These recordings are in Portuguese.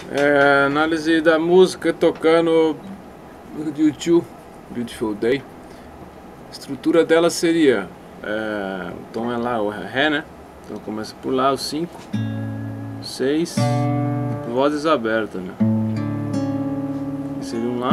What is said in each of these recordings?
Análise da música tocando no YouTube, Beautiful Day. A estrutura dela seria, o tom é lá, o Ré, né? Então começa por lá, o 5, 6, vozes abertas, né? Esse seria um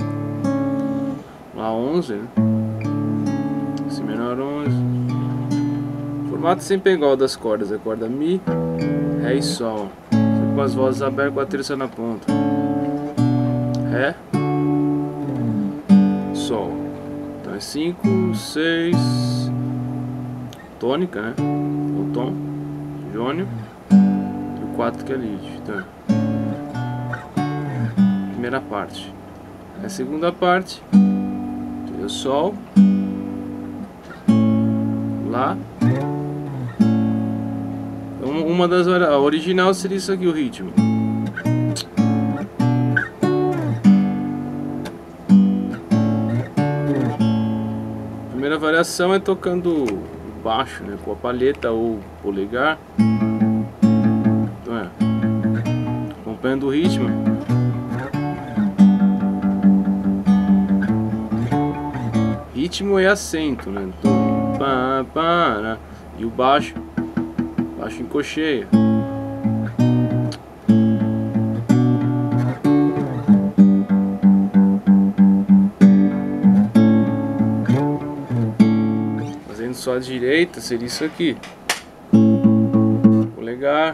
Lá 11, né? Si menor 11. Formato sempre igual das cordas, a corda Mi, Ré e Sol. Com as vozes abertas, com a terça na ponta. Ré, Sol. Então é 5, 6, tônica, né? O tom, jônio, e o 4 que é lead. Então, primeira parte. A segunda parte, o Sol, Lá. Uma das a original seria isso aqui, o ritmo. A primeira variação é tocando baixo, né, com a palheta ou polegar. Então acompanhando o ritmo. Ritmo é acento, né? Então, pá, pá, né? E o baixo em cocheia. Fazendo só a direita seria isso aqui. Polegar.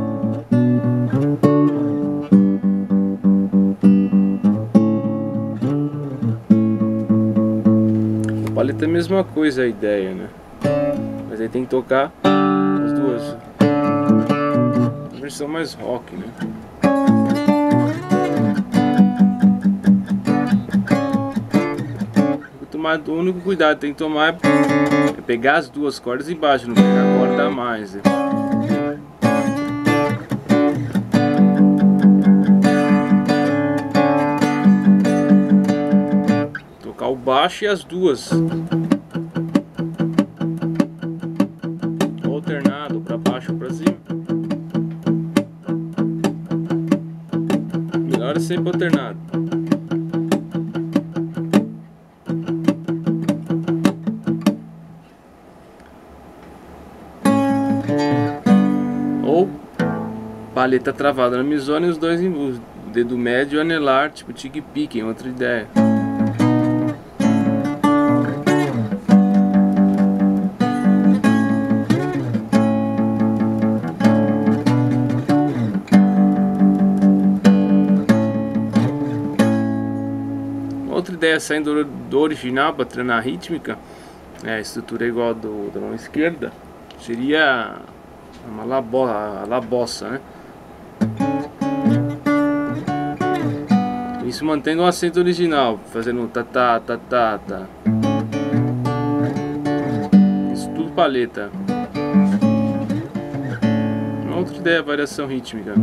A paleta é a mesma coisa, a ideia, né? Mas aí tem que tocar as duas. A versão mais rock, né? O único cuidado que tem que tomar é pegar as duas cordas embaixo, não pegar a corda a mais, né? Tocar o baixo e as duas. Alternado para baixo ou para cima. Melhor é sempre alternado. Ou palheta travada na misona e os dois o dedo médio anelar, tipo tic-pique, é outra ideia. Outra ideia saindo do original para treinar a rítmica, a estrutura é igual a da mão esquerda, seria a la bossa, né? Isso mantendo o acento original, fazendo ta ta ta ta ta. Isso tudo palheta. Uma outra ideia, variação rítmica.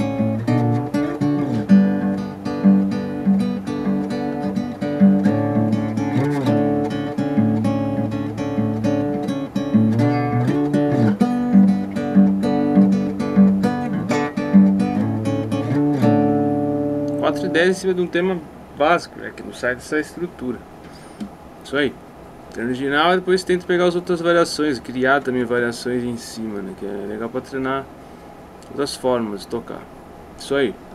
Quatro ideias em cima de um tema básico, que não sai dessa estrutura. Isso aí. Treino original e depois tento pegar as outras variações, criar também variações em cima, né? Que é legal para treinar outras formas de tocar. Isso aí.